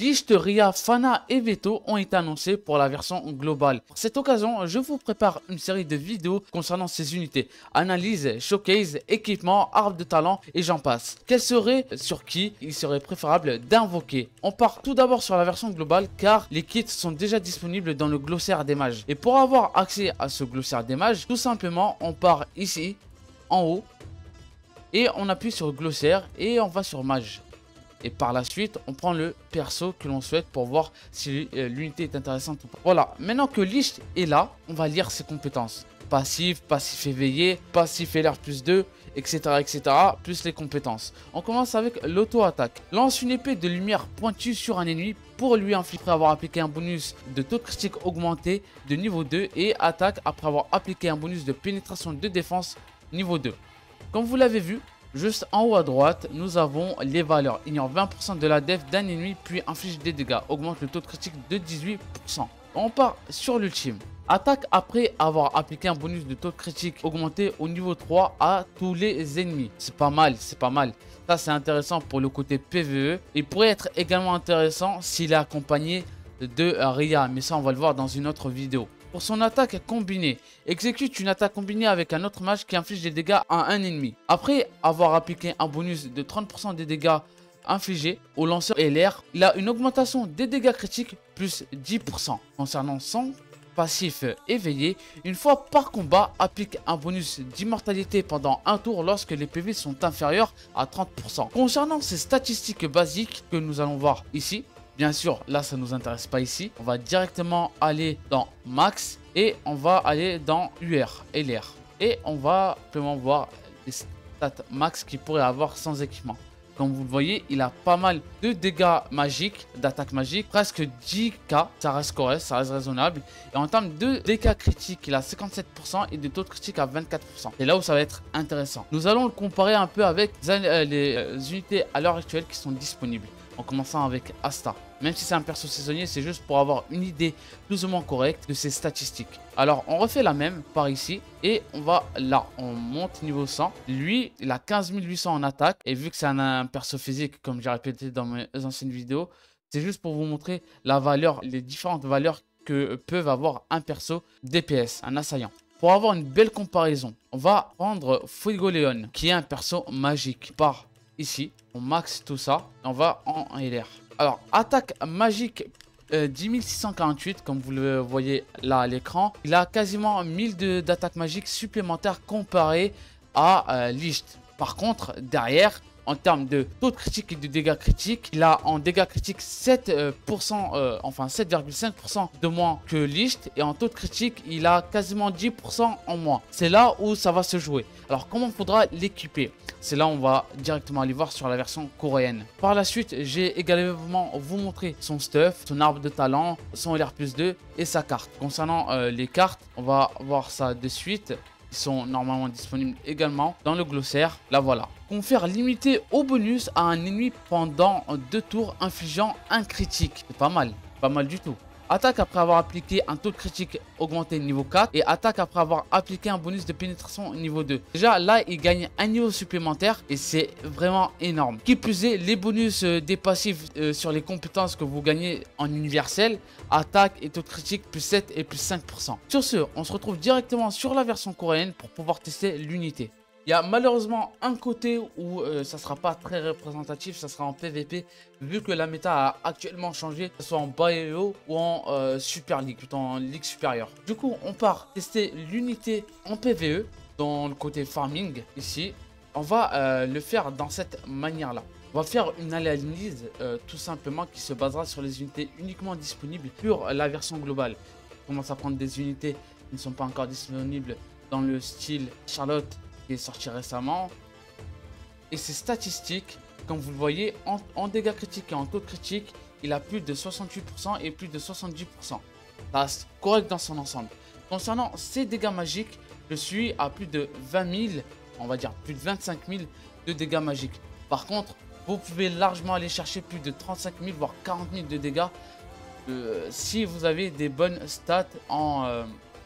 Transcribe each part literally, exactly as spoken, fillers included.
Licht, Ria, Fana et Veto ont été annoncés pour la version globale. Pour cette occasion, je vous prépare une série de vidéos concernant ces unités. Analyse, showcase, équipement, arbre de talent et j'en passe. Quel serait sur qui il serait préférable d'invoquer? On part tout d'abord sur la version globale car les kits sont déjà disponibles dans le glossaire des mages. Et pour avoir accès à ce glossaire des mages, tout simplement on part ici, en haut, et on appuie sur glossaire et on va sur mage. Et par la suite, on prend le perso que l'on souhaite pour voir si l'unité est intéressante ou pas. Voilà, maintenant que Licht est là, on va lire ses compétences. Passif, passif éveillé, passif L R plus deux, et cetera et cetera. Plus les compétences. On commence avec l'auto-attaque. Lance une épée de lumière pointue sur un ennemi pour lui infliger après avoir appliqué un bonus de taux de critique augmenté de niveau deux. Et attaque après avoir appliqué un bonus de pénétration de défense niveau deux. Comme vous l'avez vu, juste en haut à droite, nous avons les valeurs. Ignore vingt pour cent de la def d'un ennemi puis inflige des dégâts. Augmente le taux de critique de dix-huit pour cent. On part sur l'ultime. Attaque après avoir appliqué un bonus de taux de critique augmenté au niveau trois à tous les ennemis. C'est pas mal, c'est pas mal. Ça c'est intéressant pour le côté P V E. Il pourrait être également intéressant s'il est accompagné de Ria. Mais ça on va le voir dans une autre vidéo. Pour son attaque combinée, exécute une attaque combinée avec un autre mage qui inflige des dégâts à un ennemi. Après avoir appliqué un bonus de trente pour cent des dégâts infligés au lanceur L R, il a une augmentation des dégâts critiques plus dix pour cent. Concernant son passif éveillé, une fois par combat, applique un bonus d'immortalité pendant un tour lorsque les P V sont inférieurs à trente pour cent. Concernant ses statistiques basiques que nous allons voir ici, bien sûr, là, ça ne nous intéresse pas ici. On va directement aller dans Max et on va aller dans U R, L R. Et on va simplement voir les stats max qu'il pourrait avoir sans équipement. Comme vous le voyez, il a pas mal de dégâts magiques, d'attaque magique, presque dix K. Ça reste correct, ça reste raisonnable. Et en termes de dégâts critiques, il a cinquante-sept pour cent et de taux de critique à vingt-quatre pour cent. C'est là où ça va être intéressant. Nous allons le comparer un peu avec les unités à l'heure actuelle qui sont disponibles. En commençant avec Asta. Même si c'est un perso saisonnier, c'est juste pour avoir une idée plus ou moins correcte de ses statistiques. Alors, on refait la même par ici. Et on va là, on monte niveau cent. Lui, il a quinze mille huit cents en attaque. Et vu que c'est un, un perso physique, comme j'ai répété dans mes anciennes vidéos, c'est juste pour vous montrer la valeur, les différentes valeurs que peuvent avoir un perso D P S, un assaillant. Pour avoir une belle comparaison, on va prendre Fuegoleon, qui est un perso magique. Par ici, on max tout ça, et on va en L R. Alors, attaque magique euh, dix mille six cent quarante-huit, comme vous le voyez là à l'écran. Il a quasiment mille d'attaque magique supplémentaires comparé à euh, Licht. Par contre, derrière, en termes de taux de critique et de dégâts critiques, il a en dégâts critiques sept pour cent, euh, enfin sept virgule cinq pour cent de moins que Licht. Et en taux de critique, il a quasiment dix pour cent en moins. C'est là où ça va se jouer. Alors, comment il faudra l'équiper? C'est là où on va directement aller voir sur la version coréenne. Par la suite, j'ai également vous montrer son stuff, son arbre de talent, son L R plus deux et sa carte. Concernant euh, les cartes, on va voir ça de suite. Ils sont normalement disponibles également dans le glossaire. La voilà. Confère limité au bonus à un ennemi pendant deux tours infligeant un critique. C'est pas mal. Pas mal du tout. Attaque après avoir appliqué un taux de critique augmenté niveau quatre. Et attaque après avoir appliqué un bonus de pénétration niveau deux. Déjà là, il gagne un niveau supplémentaire. Et c'est vraiment énorme. Qui plus est, les bonus euh, des passifs euh, sur les compétences que vous gagnez en universel. Attaque et taux de critique plus sept et plus cinq pour cent. Sur ce, on se retrouve directement sur la version coréenne pour pouvoir tester l'unité. Il y a malheureusement un côté où euh, ça ne sera pas très représentatif, ça sera en P V P, vu que la méta a actuellement changé, que ce soit en Bayo ou en euh, Super League, plutôt en Ligue supérieure. Du coup, on part tester l'unité en P V E, dans le côté farming, ici. On va euh, le faire dans cette manière-là. On va faire une analyse euh, tout simplement qui se basera sur les unités uniquement disponibles sur la version globale. On commence à prendre des unités qui ne sont pas encore disponibles dans le style Charlotte, qui est sorti récemment. Et ses statistiques, comme vous le voyez, en, en dégâts critiques et en taux de critique, il a plus de soixante-huit pour cent et plus de soixante-dix pour cent. Ça reste correct dans son ensemble. Concernant ses dégâts magiques, je suis à plus de vingt mille, on va dire plus de vingt-cinq mille de dégâts magiques. Par contre, vous pouvez largement aller chercher plus de trente-cinq mille voire quarante mille de dégâts euh, si vous avez des bonnes stats en... Euh,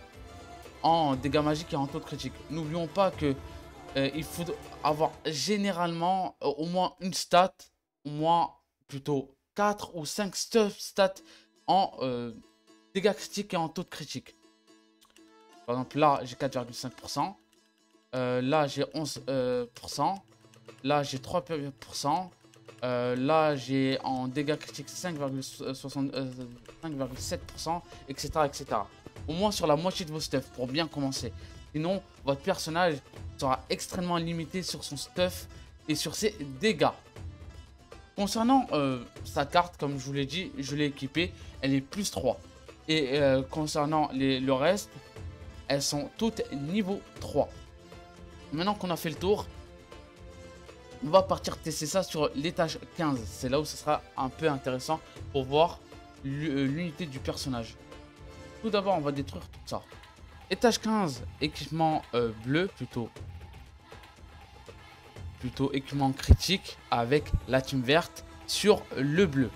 en dégâts magiques et en taux de critique. N'oublions pas que euh, il faut avoir généralement euh, au moins une stat, au moins plutôt quatre ou cinq stuff stats en euh, dégâts critiques et en taux de critique. Par exemple, là, j'ai quatre virgule cinq pour cent. Euh, là, j'ai onze pour cent. Euh, là, j'ai trois pour cent. Euh, là, j'ai en dégâts critiques cinq virgule sept pour cent, et cetera, et cetera. Au moins sur la moitié de vos stuff pour bien commencer. Sinon, votre personnage sera extrêmement limité sur son stuff et sur ses dégâts. Concernant euh, sa carte, comme je vous l'ai dit, je l'ai équipée. Elle est plus trois. Et euh, concernant les, le reste, elles sont toutes niveau trois. Maintenant qu'on a fait le tour, on va partir tester ça sur l'étage quinze. C'est là où ce sera un peu intéressant pour voir l'unité du personnage. Tout d'abord, on va détruire tout ça. Étage quinze, équipement euh, bleu, plutôt, plutôt équipement critique avec la team verte sur le bleu.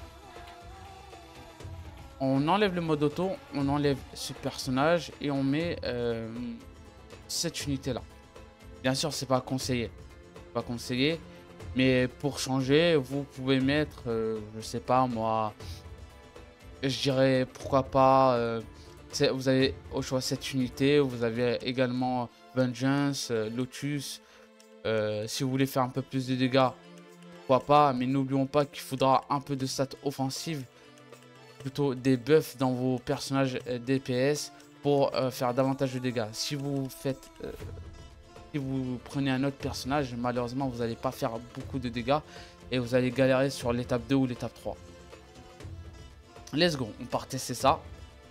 On enlève le mode auto, on enlève ce personnage et on met euh, cette unité là. Bien sûr, c'est pas conseillé, pas conseillé, mais pour changer, vous pouvez mettre, euh, je sais pas moi, je dirais pourquoi pas. Euh, vous avez au choix cette unité, vous avez également Vengeance, euh, Lotus. Euh, si vous voulez faire un peu plus de dégâts, pourquoi pas, mais n'oublions pas qu'il faudra un peu de stats offensives, plutôt des buffs dans vos personnages euh, D P S pour euh, faire davantage de dégâts. Si vous faites, euh, si vous prenez un autre personnage, malheureusement vous n'allez pas faire beaucoup de dégâts et vous allez galérer sur l'étape deux ou l'étape trois. Let's go, on part tester ça.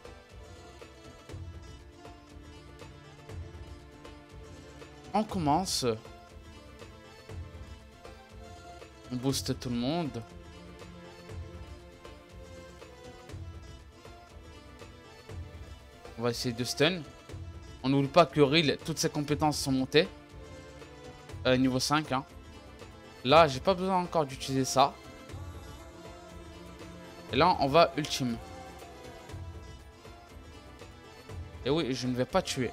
On commence. On booste tout le monde. On va essayer de stun. On n'oublie pas que Ril, toutes ses compétences sont montées. Euh, niveau cinq. Hein. Là, j'ai pas besoin encore d'utiliser ça. Et là, on va ultime. Et oui, je ne vais pas tuer.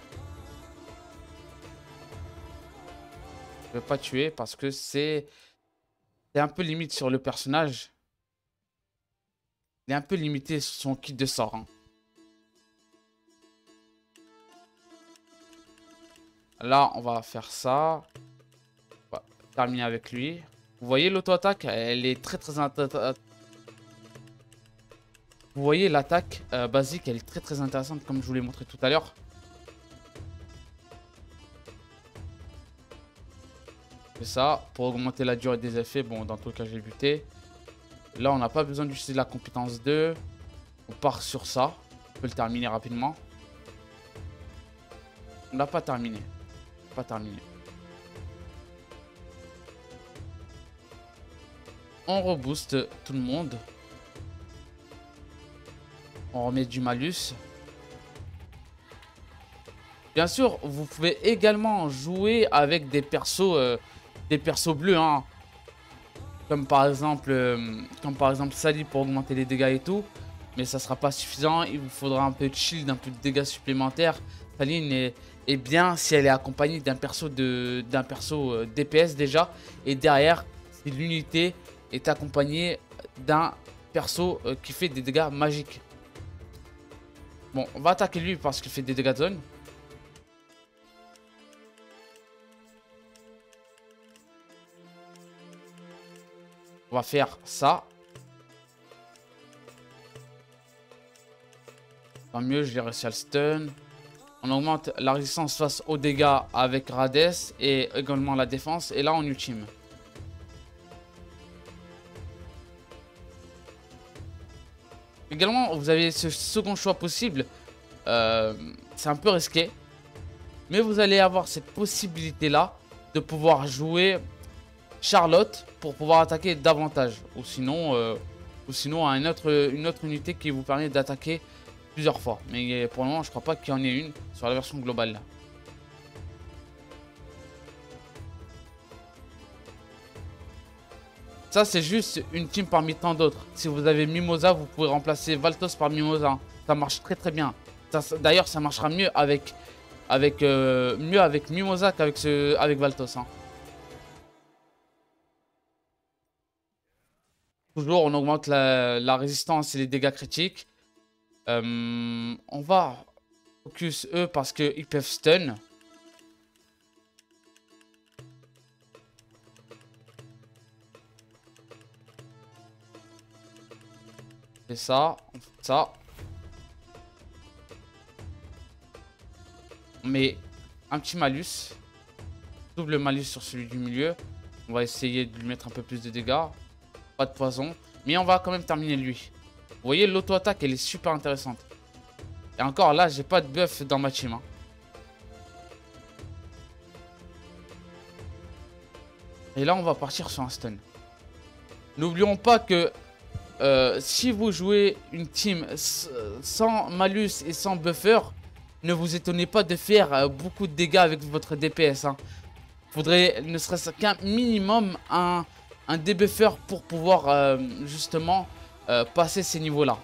Je ne vais pas tuer parce que c'est... C'est un peu limite sur le personnage. Il est un peu limité sur son kit de sort. Hein. Là, on va faire ça. On va terminer avec lui. Vous voyez l'auto-attaque, elle est très très intéressante. Vous voyez l'attaque euh, basique, elle est très très intéressante comme je vous l'ai montré tout à l'heure. C'est ça, pour augmenter la durée des effets. Bon, dans tous les cas, j'ai buté. Là, on n'a pas besoin d'utiliser la compétence deux. On part sur ça. On peut le terminer rapidement. On n'a pas terminé. Pas terminé. On rebooste tout le monde. On remet du malus. Bien sûr, vous pouvez également jouer avec des persos, euh, des persos bleus, hein. Comme par exemple, euh, comme par exemple Sally pour augmenter les dégâts et tout. Mais ça sera pas suffisant. Il vous faudra un peu de shield, un peu de dégâts supplémentaires. Sally est, est bien si elle est accompagnée d'un perso de, d'un perso euh, D P S déjà. Et derrière, si l'unité est accompagnée d'un perso euh, qui fait des dégâts magiques. Bon, on va attaquer lui parce qu'il fait des dégâts de zone. On va faire ça. Tant mieux, j'ai réussi à le stun. On augmente la résistance face aux dégâts avec Rades et également la défense. Et là, on ultime. Également, vous avez ce second choix possible. Euh, c'est un peu risqué. Mais vous allez avoir cette possibilité-là de pouvoir jouer Charlotte pour pouvoir attaquer davantage. Ou sinon, euh, ou sinon un autre, une autre unité qui vous permet d'attaquer plusieurs fois. Mais pour le moment, je crois pas qu'il y en ait une sur la version globale. Là. Ça, c'est juste une team parmi tant d'autres. Si vous avez Mimosa, vous pouvez remplacer Valtos par Mimosa. Ça marche très très bien. D'ailleurs, ça marchera mieux avec, avec, euh, mieux avec Mimosa qu'avec ce, avec Valtos. Hein. Toujours, on augmente la, la résistance et les dégâts critiques. Euh, on va focus eux parce qu'ils peuvent stun. C'est ça, on fait ça. On met un petit malus. Double malus sur celui du milieu. On va essayer de lui mettre un peu plus de dégâts. Pas de poison. Mais on va quand même terminer lui. Vous voyez, l'auto-attaque, elle est super intéressante. Et encore là, j'ai pas de buff dans ma team. Hein. Et là, on va partir sur un stun. N'oublions pas que euh, si vous jouez une team sans malus et sans buffer, ne vous étonnez pas de faire euh, beaucoup de dégâts avec votre D P S. Hein. Faudrait ne serait-ce qu'un minimum un, un debuffer pour pouvoir euh, justement euh, passer ces niveaux-là.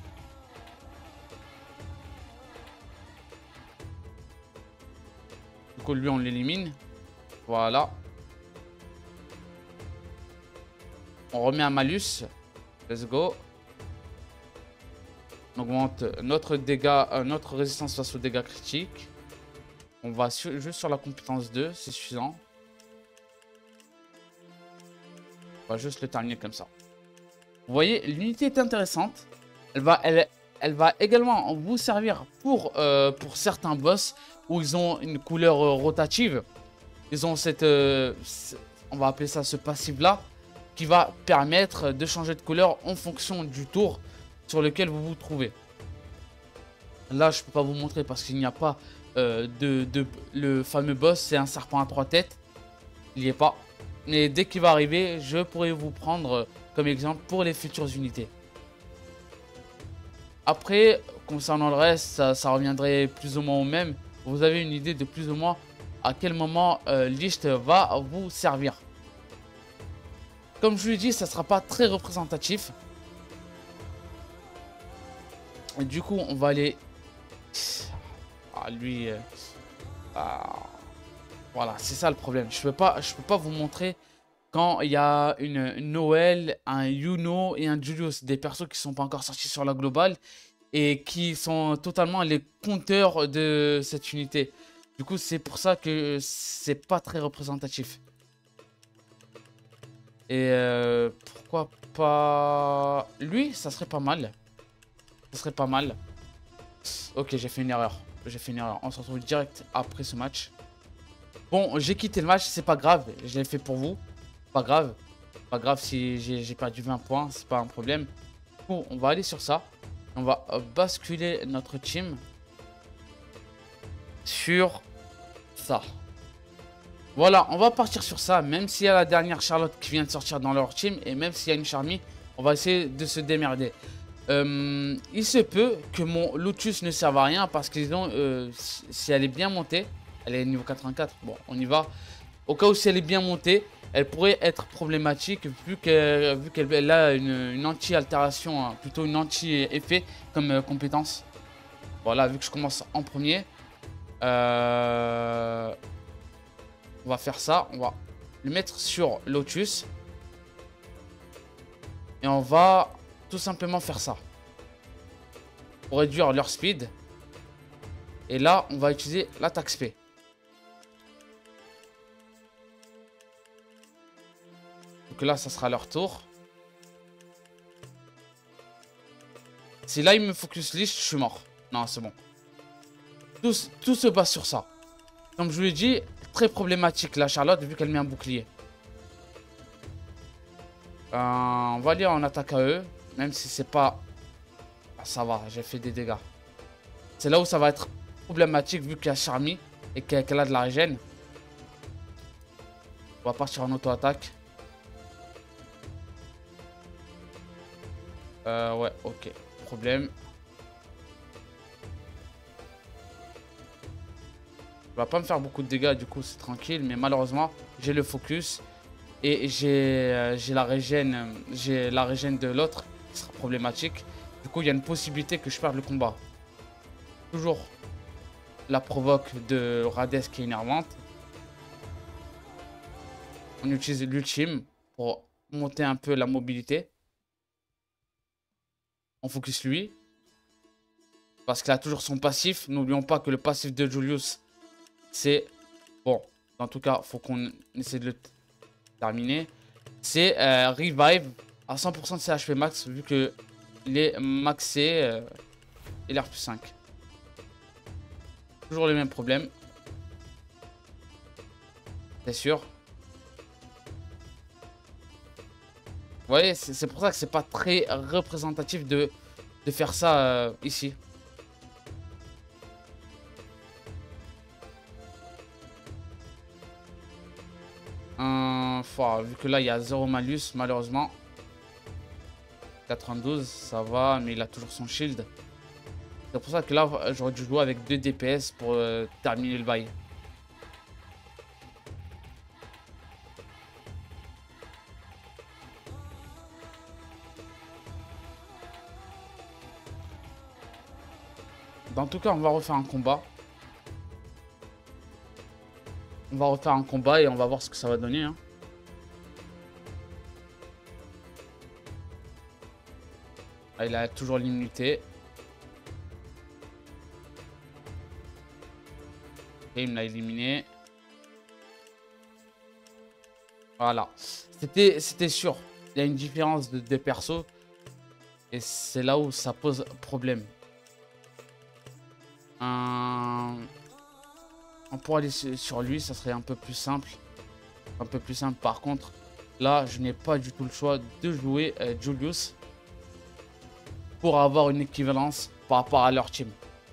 Du coup, lui, on l'élimine. Voilà. On remet un malus. Let's go. On augmente notre dégât, euh, notre résistance face aux dégâts critiques. On va sur, juste sur la compétence deux, c'est suffisant. On va juste le terminer comme ça. Vous voyez, l'unité est intéressante. Elle va, elle, elle va également vous servir pour, euh, pour certains boss où ils ont une couleur euh, rotative. Ils ont cette, euh, on va appeler ça ce passif-là, qui va permettre de changer de couleur en fonction du tour sur lequel vous vous trouvez. Là, je ne peux pas vous montrer parce qu'il n'y a pas euh, de, de... Le fameux boss, c'est un serpent à trois têtes. Il n'y est pas. Mais dès qu'il va arriver, je pourrai vous prendre comme exemple pour les futures unités. Après, concernant le reste, ça, ça reviendrait plus ou moins au même. Vous avez une idée de plus ou moins à quel moment euh, Lich va vous servir. Comme je vous l'ai dit, ça ne sera pas très représentatif. Et du coup, on va aller... Ah, lui... Euh... Ah... Voilà, c'est ça le problème. Je peux pas, je peux pas vous montrer quand il y a une, une Noël, un Yuno et un Julius. Des persos qui sont pas encore sortis sur la globale. Et qui sont totalement les compteurs de cette unité. Du coup, c'est pour ça que c'est pas très représentatif. Et euh, pourquoi pas... Lui, ça serait pas mal. Ça serait pas mal. Ok, j'ai fait une erreur. J'ai fait une erreur. On se retrouve direct après ce match. Bon, j'ai quitté le match, c'est pas grave. Je l'ai fait pour vous. Pas grave. Pas grave si j'ai perdu vingt points, c'est pas un problème. Bon, on va aller sur ça. On va basculer notre team sur ça. Voilà, on va partir sur ça. Même s'il y a la dernière Charlotte qui vient de sortir dans leur team. Et même s'il y a une Charmy, on va essayer de se démerder. Euh, il se peut que mon Lotus ne serve à rien. Parce qu'ils ont, euh, si elle est bien montée, elle est niveau quatre-vingt-quatre, bon on y va. Au cas où si elle est bien montée, elle pourrait être problématique vu qu'elle vu qu'elle a une, une anti-altération, hein, plutôt une anti-effet comme euh, compétence. Voilà, vu que je commence en premier. Euh, on va faire ça, on va le mettre sur Lotus. Et on va tout simplement faire ça. Pour réduire leur speed. Et là, on va utiliser l'attaque spé. Donc là, ça sera leur tour. Si là, il me focus Lich, je suis mort. Non, c'est bon. Tout, tout se base sur ça. Comme je vous l'ai dit, très problématique la Charlotte, vu qu'elle met un bouclier. Euh, on va aller en attaque à eux. Même si c'est pas... Ah, ça va, j'ai fait des dégâts. C'est là où ça va être problématique, vu qu'il y a Charmy et qu'elle a de la régène. On va partir en auto-attaque. Euh, ouais, ok. Problème. Il va pas me faire beaucoup de dégâts, du coup, c'est tranquille. Mais malheureusement, j'ai le focus. Et j'ai euh, j'ai la régène, j'ai la régène de l'autre qui sera problématique. Du coup, il y a une possibilité que je perde le combat. Toujours la provoque de Rades qui est énervante. On utilise l'ultime pour monter un peu la mobilité. On focus lui. Parce qu'il a toujours son passif. N'oublions pas que le passif de Julius, c'est... Bon, en tout cas, faut qu'on essaie de le terminer. C'est euh, Revive à cent pour cent de ses H P max, vu que il est maxé euh, et l'air plus cinq. Toujours les mêmes problèmes. C'est sûr. Vous voyez, c'est pour ça que c'est pas très représentatif de, de faire ça euh, ici. Euh, faut, vu que là il y a zéro malus, malheureusement. quatre-vingt-douze, ça va, mais il a toujours son shield. C'est pour ça que là j'aurais dû jouer avec deux D P S pour euh, terminer le bail. En tout cas, on va refaire un combat. On va refaire un combat et on va voir ce que ça va donner. Hein. Ah, il a toujours l'immunité. Et il me l'a éliminé. Voilà. C'était c'était sûr. Il y a une différence de, de perso. Et c'est là où ça pose problème. Euh... On pourrait aller sur lui, ça serait un peu plus simple. Un peu plus simple. Par contre, là, je n'ai pas du tout le choix de jouer euh, Julius pour avoir une équivalence par rapport à leur team.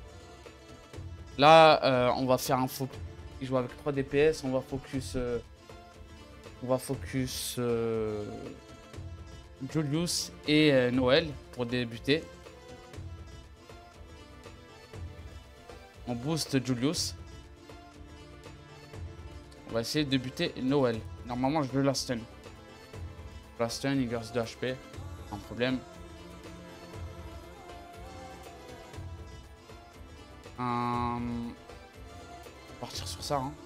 Là, euh, on va faire un focus. Il joue avec trois D P S, on va focus... Euh, on va focus euh, Julius et euh, Noël pour débuter. On booste Julius. On va essayer de buter Noël. Normalement, je veux la stun. La stun, il verse deux H P. Pas de problème. Euh... Partir sur ça. Hein.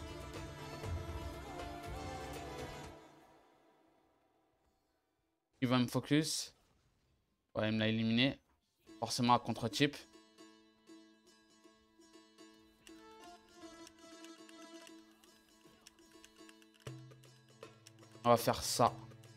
Il va me focus. Ouais, il me l'a éliminé. Forcément à contre-type. On va faire ça.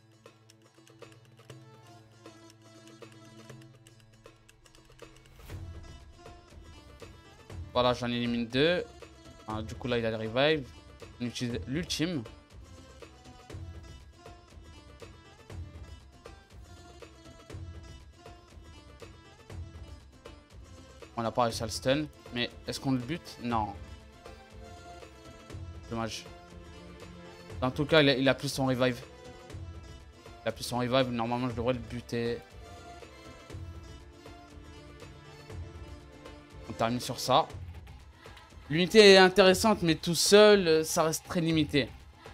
Voilà, j'en élimine deux. Ah, du coup, là, il a le revive. On utilise l'ultime. On n'a pas réussi à le stun. Mais est-ce qu'on le bute? Non. Dommage. En tout cas, il a, il a plus son revive. Il a plus son revive. Normalement, je devrais le buter. On termine sur ça. L'unité est intéressante, mais tout seul, ça reste très limité.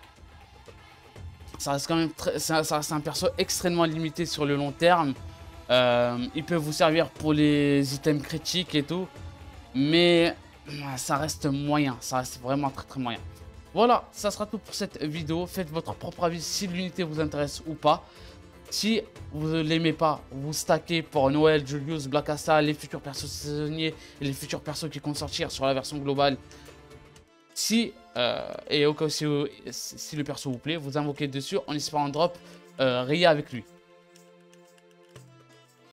Ça reste quand même très, ça, ça reste un perso extrêmement limité sur le long terme. Euh, il peut vous servir pour les items critiques et tout. Mais ça reste moyen. Ça reste vraiment très très moyen. Voilà, ça sera tout pour cette vidéo. Faites votre propre avis si l'unité vous intéresse ou pas. Si vous ne l'aimez pas, vous stackez pour Noël, Julius, Blackasta, les futurs persos saisonniers et les futurs persos qui comptent sortir sur la version globale. Si, euh, et au cas où si, si le perso vous plaît, vous invoquez dessus en espérant drop euh, Rhea avec lui.